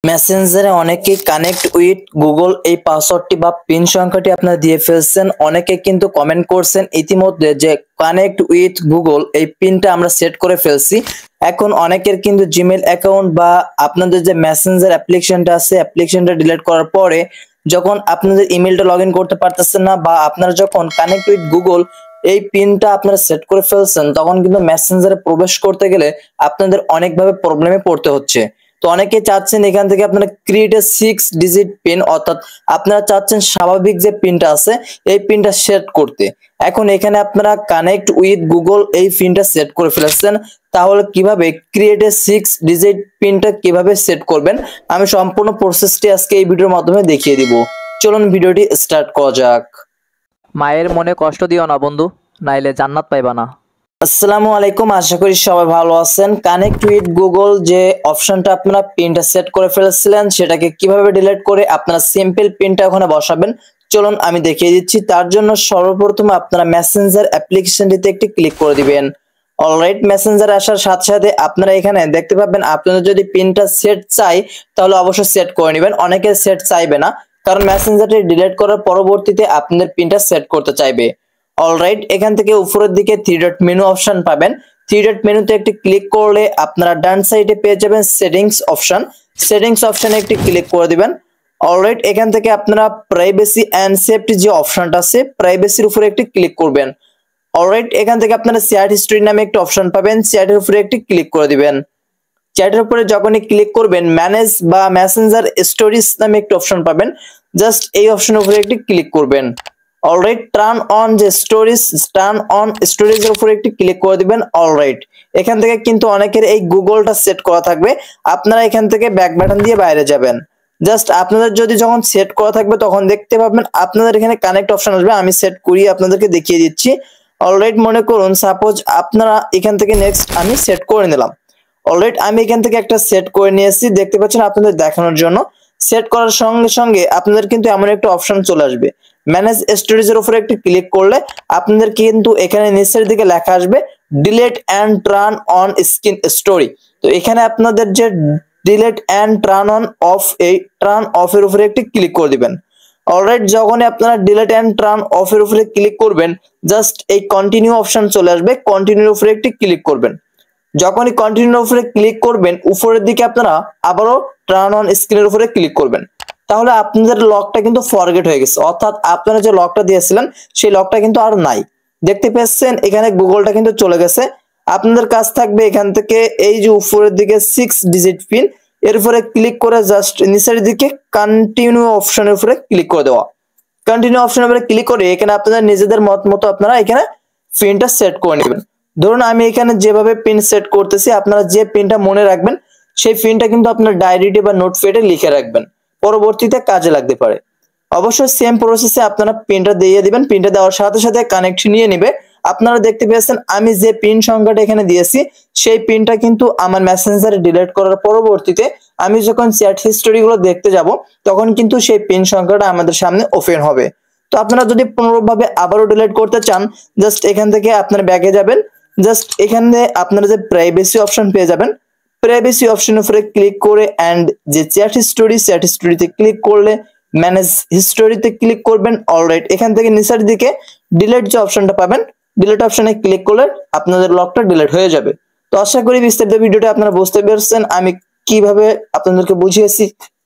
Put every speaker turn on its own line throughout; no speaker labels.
মেসেঞ্জারে অনেকেই connect with Google এই পাসওয়ার্ডটি বা পিন সংখ্যাটি আপনারা দিয়ে ফেলছেন। অনেকে কিন্তু কমেন্ট করছেন ইতিমধ্যে যে কানেক্ট উইথ গুগল এই পিনটা আমরা সেট করে ফেলছি। এখন অনেকের কিন্তু জিমেল অ্যাকাউন্ট বা আপনাদের যে মেসেঞ্জার অ্যাপ্লিকেশনটা আছে অ্যাপ্লিকেশনটা ডিলিট করার পরে যখন আপনাদের ইমেলটা লগ ইন করতে পারতেছেন না, বা আপনারা যখন কানেক্ট উইথ গুগল এই পিনটা আপনারা সেট করে ফেলছেন তখন কিন্তু মেসেঞ্জারে প্রবেশ করতে গেলে আপনাদের অনেকভাবে প্রবলেমে পড়তে হচ্ছে। তো অনেকে চাচ্ছেন এখান থেকে আপনারা ক্রিয়েট এ 6 ডিজিট পিন, অর্থাৎ আপনারা চাচ্ছেন স্বাভাবিক যে পিনটা আছে এই পিনটা সেট করতে। এখন এখানে আপনারা কানেক্ট উইথ গুগল এই পিনটা সেট করে ফেলেছেন, তাহলে কিভাবে ক্রিয়েট এ 6 ডিজিট পিনটা কিভাবে সেট করবেন আমি সম্পূর্ণ প্রসেসটি আজকে এই ভিডিওর মাধ্যমে দেখিয়ে দিব। চলুন ভিডিওটি স্টার্ট করা যাক।
মায়ের মনে কষ্ট দিও না বন্ধু, নাইলে জান্নাত পাইবা না।
আসসালামু আলাইকুম, আশা করি সবাই ভালো আছেন। কানেক্ট উইথ গুগল যে অপশনটা আপনারা পিনটা সেট করে ফেলেছিলেন সেটাকে কিভাবে ডিলিট করে আপনারা সিম্পল পিনটা ওখানে বসাবেন চলুন আমি দেখিয়ে দিচ্ছি। তার জন্য সর্বপ্রথম আপনারা মেসেঞ্জার অ্যাপ্লিকেশনটিতে একটি ক্লিক করে দিবেন। অলরাইট, মেসেঞ্জার আসার সাথে সাথে আপনারা এখানে দেখতে পাবেন আপনাদের যদি পিনটা সেট চাই তাহলে অবশ্যই সেট করে নেবেন। অনেকে সেট চাইবে না, কারণ মেসেঞ্জারটি ডিলিট করার পরবর্তীতে আপনাদের পিনটা সেট করতে চাইবে। অলরাইট, এখান থেকে উপরের দিকে 3 ডট মেনু অপশন পাবেন। 3 ডট মেনুতে একটি ক্লিক করলে আপনারা ডান সাইডে পেয়ে যাবেন সেটিংস অপশন। সেটিংস অপশনে একটি ক্লিক করে দিবেন। অলরাইট, এখান থেকে আপনারা প্রাইভেসি এন্ড সেফটি যে অপশনটা আছে প্রাইভেসির উপরে একটি ক্লিক করবেন। অলরাইট, এখান থেকে আপনারা চ্যাট হিস্ট্রি নামে একটা অপশন পাবেন, চ্যাটের উপরে একটি ক্লিক করে দিবেন। চ্যাটের উপরে যখনই ক্লিক করবেন ম্যানেজ বা মেসেঞ্জার স্টোরিজ নামে একটা অপশন পাবেন, জাস্ট এই অপশনের উপরে একটি ক্লিক করবেন। অলরাইট, টার্ন অন যে স্টোরিজ, টার্ন অন স্টোরেজের উপরে একটি ক্লিক করে দিবেন। অলরাইট, এখান থেকে কিন্তু অনেকের এই গুগলটা সেট করা থাকবে, আপনারা এখান থেকে ব্যাক বাটন দিয়ে বাইরে যাবেন। জাস্ট আপনাদের যদি যখন সেট করা থাকবে তখন দেখতে পাবেন আপনাদের এখানে কানেক্ট অপশন আসবে। আমি সেট করি আপনাদেরকে দেখিয়ে দিচ্ছি। অলরাইট, মনে করুন সাপোজ আপনারা এখান থেকে নেক্সট আমি সেট করে নিলাম। অলরাইট, আমি এখান থেকে একটা সেট করে নিয়েছি, দেখতে পাচ্ছেন আপনাদের দেখানোর জন্য। সেট করার সঙ্গে সঙ্গে আপনাদের কিন্তু এমন একটা অপশন চলে আসবে, ম্যানেজ স্টোরেজের উপরে একটি ক্লিক করলে আপনাদের কিন্তু এখানে নিচের দিকে লেখা আসবে delete and turn on screen story. তো এখানে আপনাদের যে delete and turn on off, এই টার্ন অফ এর উপরে একটি ক্লিক করে দিবেন। অলরাইট, যখনই আপনারা ডিলিট এন্ড টার্ন অফ এর উপরে ক্লিক করবেন জাস্ট এই কন্টিনিউ অপশন চলে আসবে, কন্টিনিউর উপরে একটি ক্লিক করবেন। যখনই কন্টিনিউর উপরে ক্লিক করবেন উপরের দিকে আপনারা আবারও টার্ন অন স্ক্রিনের উপরে ক্লিক করবেন। তাহলে আপনাদের লকটা কিন্তু ফরগেট হয়ে গেছে, অর্থাৎ আপনারা যে লকটা দিয়েছিলেন সেই লকটা কিন্তু আর নাই। দেখতে পাচ্ছেন এখানে গুগলটা কিন্তু চলে গেছে। আপনাদের কাজ থাকবে এখান থেকে এই যে উপরের দিকে 6 ডিজিট পিন এর উপরে ক্লিক করে জাস্ট নিচের দিকে কন্টিনিউ অপশনের উপরে ক্লিক করে দেওয়া। কন্টিনিউ অপশনের উপরে ক্লিক করে এখানে আপনাদের নিজেদের মত মতো আপনারা এখানে পিনটা সেট করে নেবেন। ধরুন আমি এখানে যেভাবে পিন সেট করতেছি আপনারা যে পিনটা মনে রাখবেন সেই পিনটা কিন্তু আপনার ডায়েরিতে বা নোটপ্যাডে লিখে রাখবেন, পরবর্তীতে কাজে লাগতে পারে। অবশ্যই সেম প্রসেসে আপনারা পিনটা দিয়ে দিবেন। পিনটা দেওয়ার সাথে সাথে কানেক্ট নিয়ে নেবে। আপনারা দেখতে পেয়েছেন আমি যে পিন সংখ্যাটা এখানে দিয়েছি সেই পিনটা কিন্তু আমার মেসেঞ্জারে ডিলিট করার পরবর্তীতে আমি যখন চ্যাট হিস্টোরি গুলো দেখতে যাব তখন কিন্তু সেই পিন সংখ্যাটা আমাদের সামনে ওপেন হবে। তো আপনারা যদি পুনরায় আবারও ডিলিট করতে চান জাস্ট এখান থেকে আপনারা ব্যাকে যাবেন। জাস্ট এখানে আপনারা যে প্রাইভেসি অপশন পেয়ে যাবেন, প্রাইভেসি অপশনের উপরে ক্লিক করে এন্ড যে চ্যাট হিস্টোরিতে ক্লিক করলে ম্যানেজ হিস্টোরিতে ক্লিক করবেন। অলরাইট, এখান থেকে নিচের দিকে ডিলিট যে অপশনটা পাবেন ডিলিট অপশনে ক্লিক করলে আপনাদের লকটা ডিলিট হয়ে যাবে। তো আশা করি বিস্তারিত ভিডিওটা আপনারা বুঝতে পেরেছেন আমি কিভাবে আপনাদেরকে বুঝিয়েছি।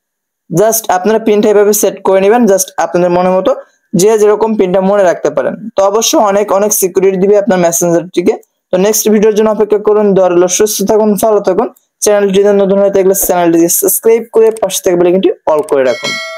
জাস্ট আপনারা পিনটা এভাবে সেট করে নেবেন, জাস্ট আপনাদের মনের মতো যে যেরকম পিনটা মনে রাখতে পারেন। তো অবশ্যই অনেক অনেক সিকিউরিটি দিবে আপনার মেসেঞ্জারটিকে। তো নেক্সট ভিডিওর জন্য অপেক্ষা করুন। দরকার সুস্থ থাকুন, ভালো থাকুন। চ্যানেলটিতে নতুন হয়ে থাকলে চ্যানেলটি সাবস্ক্রাইব করে পাশে থাকা বেল আইকনটি অল করে রাখুন।